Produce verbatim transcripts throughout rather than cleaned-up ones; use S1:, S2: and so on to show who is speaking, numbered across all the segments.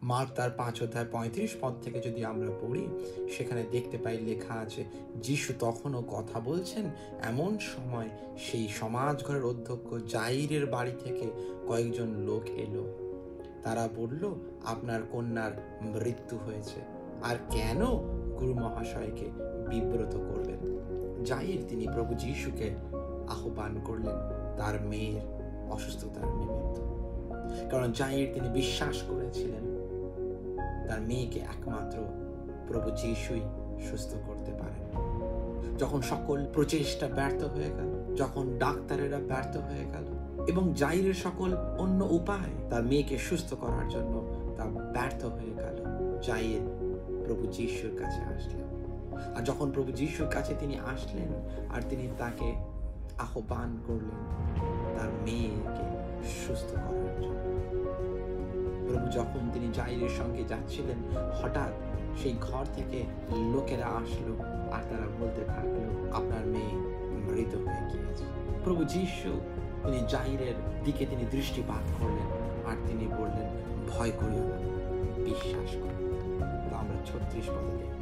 S1: Mark তার পাঁচ অধ্যায় পঁয়ত্রিশ পদ থেকে যদি আমরা পড়ি, সেখানে দেখতে পাই লেখা আছে, যিশু তখনও কথা বলছেন, এমন সময় সেই সমাজ ঘরের অধ্যক্ষ জাইরের বাড়ি থেকে কয়েকজন লোক এলো। তারা বলল, আপনার কন্যার মৃত্যু হয়েছে, আর কেন গুরু মহাশয়কে বিব্রত করবেন? জাইর তিনি প্রভু যিশুকে আহ্বান করলেন তার মেয়ের অসুস্থতার নিমিত্ত, কারণ জাইর তিনি বিশ্বাস করেছিলেন তার মেয়েকে একমাত্র প্রভু যিশুই সুস্থ করতে পারেন। যখন সকল প্রচেষ্টা ব্যর্থ হয়ে গেল, যখন ডাক্তারেরা ব্যর্থ হয়ে গেল এবং জাইরের সকল অন্য উপায় তার মেয়েকে সুস্থ করার জন্য তা ব্যর্থ হয়ে গেল, জাইর প্রভু যিশুর কাছে আসলেন। আর যখন প্রভু যিশুর কাছে তিনি আসলেন আর তিনি তাকে আহ্বান করলেন তার মেয়েকে সুস্থ করার জন্য, প্রভু যখন তিনি জাইরের সঙ্গে যাচ্ছিলেন, হঠাৎ সেই ঘর থেকে লোকেরা আসলো আর তারা বলতে থাকলো, আপনার মেয়ে মৃত হয়ে গিয়েছে। প্রভু যিশু তিনি জাইরের দিকে তিনি দৃষ্টিপাত করলেন আর তিনি বললেন, ভয় করিও না, বিশ্বাস করো। তা আমরা ছত্রিশ পদে দেখব।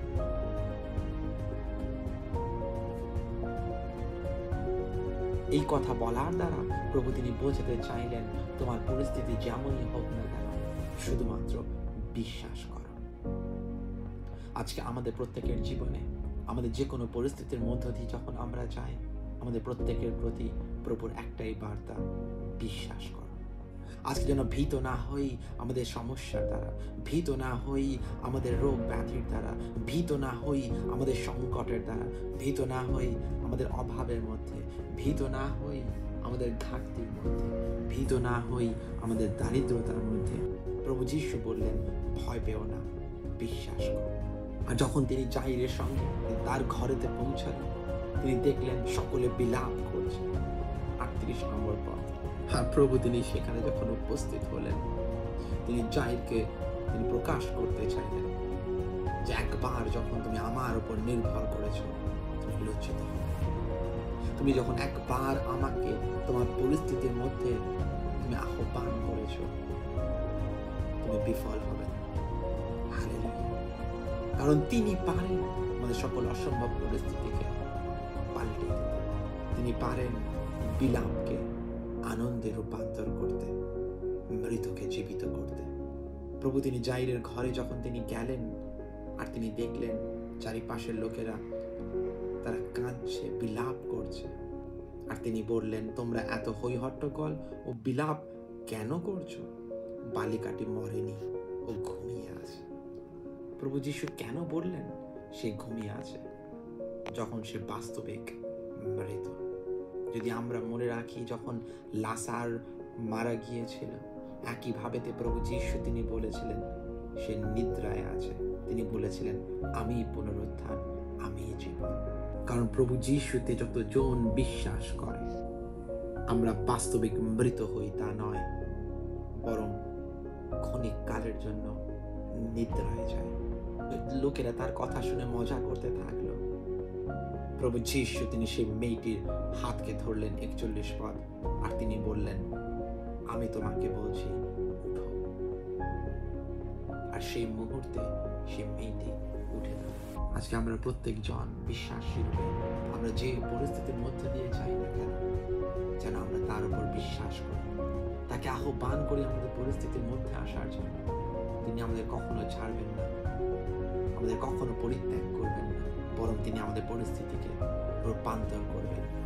S1: এই কথা বলার দ্বারা প্রভু তিনি বোঝাতে চাইলেন, তোমার পরিস্থিতি যেমনই হোক না কেন, শুধুমাত্র বিশ্বাস করো। আজকে আমাদের প্রত্যেকের জীবনে আমাদের যে কোনো পরিস্থিতির মধ্য দিয়ে যখন আমরা যাই, আমাদের প্রত্যেকের প্রতি প্রভুর একটাই বার্তা, বিশ্বাস করো। আজকে যেন ভীত না হই আমাদের সমস্যার দ্বারা, ভীত না হই আমাদের রোগ ব্যাধির দ্বারা, ভীত না হই আমাদের সংকটের দ্বারা, ভীত না হই আমাদের অভাবের মধ্যে, ভীত না হই আমাদের ঘাটতির মধ্যে, ভীত না হই আমাদের দারিদ্রতার মধ্যে। প্রভু যিশু বললেন, ভয় পেও না, বিশ্বাস করো। আর যখন তিনি জাইরের সঙ্গে তার ঘরেতে পৌঁছালেন, তিনি দেখলেন সকলে বিলাপ করছে। আটত্রিশ নম্বর পদ। আর প্রভু তিনি সেখানে যখন উপস্থিত হলেন, তিনি জাইরকে তিনি প্রকাশ করতে চাইলেন যে একবার যখন তুমি আমার উপর নির্ভর করেছো, তুমি লজ্জিত হবে। তুমি যখন একবার আমাকে তোমার পরিস্থিতির মধ্যে তুমি আহ্বান করেছো, তুমি বিফল হবে না। হালেলুয়া। কারণ তিনি পারেন আমাদের সকল অসম্ভব পরিস্থিতিকে পাল্টে দিতে। তিনি পারেন বিলাপকে আনন্দে রূপান্তর করতে, মৃতকে জীবিত করতে। প্রভু তিনি জাইরের ঘরে যখন তিনি গেলেন আর তিনি দেখলেন চারিপাশের লোকেরা তারা কাঁদছে, বিলাপ করছে, আর তিনি বললেন, তোমরা এত হই হট্টগোল ও বিলাপ কেন করছো? বালিকাটি মরেনি, ও ঘুমিয়ে আছে। প্রভু যিশু কেন বললেন সে ঘুমিয়ে আছে, যখন সে বাস্তবিক মৃত? যদি আমরা মনে রাখি, যখন লাসার মারা গিয়েছিল, একইভাবে প্রভু যিশু তিনি বলেছিলেন সে নিদ্রায় আছে। তিনি বলেছিলেন, আমি পুনরুত্থান, আমি জীবন। কারণ প্রভু যিশুতে যতজন বিশ্বাস করে, আমরা বাস্তবিক মৃত হই তা নয়, বরং ক্ষণিক কালের জন্য নিদ্রায় যায়। লোকেরা তার কথা শুনে মজা করতে থাকলো। প্রভু যিশু তিনি সেই মেয়েটির হাতকে ধরলেন, একচল্লিশ পদ, আর তিনি বললেন, আমি তোমাকে বলছি, উঠো। আর সেই মুহূর্তে সেই মেয়েটি উঠে গেল। আজকে আমরা প্রত্যেকজন বিশ্বাসী রূপে আমরা যে পরিস্থিতির মধ্যে দিয়ে যাই না কেন, যেন আমরা তার উপর বিশ্বাস করি, তাকে আহ্বান করি আমাদের পরিস্থিতির মধ্যে আসার জন্য। তিনি আমাদের কখনো ছাড়বেন না, আমাদের কখনো পরিত্যাগ করবেন না, বরং তিনি আমাদের পরিস্থিতিকে রূপান্তর করবেন